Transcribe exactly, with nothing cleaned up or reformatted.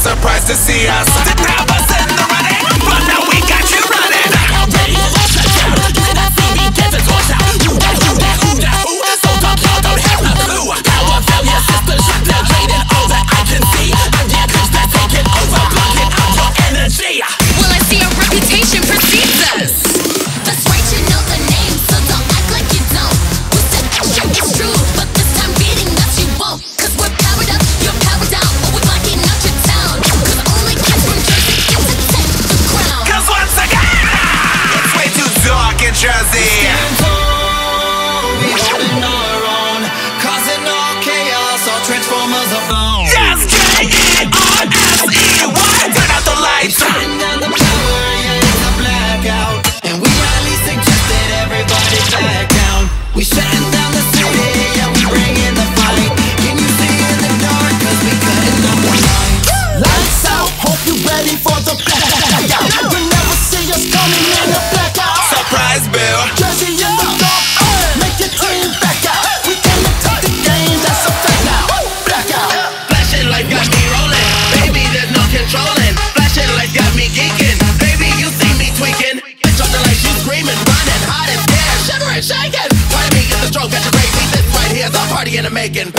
surprised to see us. Didn't have us in the running, but now we got you running. Blackout radio, shut down. Get that C D, get the torch out. Who that, who that, who that, who? So dumb, y'all don't have a clue. Power failure system shut down, trading all that I can see. Idea comes back, taking over, blocking out your energy. Well, I see our reputation precedes us. That's right, you know the name, so don't act like you don't. We said that shit is true, but this time beating us you won't. Cause we're powered up, you're powered down, but we're blocking out your town. Cause only kids from Jersey get to take the crown. Cause once again, it's way too dark in Jersey. Stand tall, we holding our own, causing all chaos, all transformers alone. Just J E R S E Y. Turn out the lights. Shutting down the power, yeah, it's a blackout. And we highly suggest that everybody back down. We shutting down the city, yeah, we bringing the fight. Can you see in the dark, cause we cutting up the lights. Lights out, hope you ready for the blackout. You'll never see us coming in the blackout. Surprise, Bill. Jersey in the dark, make your team back out. We came to take the game, that's a blackout. Blackout. Flashing light got me rolling, baby, there's no controlling. Flashing light got me geeking, baby, you see me tweaking. Bitch on the lights, you screaming, running, hot and scared, shivering, shaking. Why me get the stroke, got you crazy? This right here's a party in the making.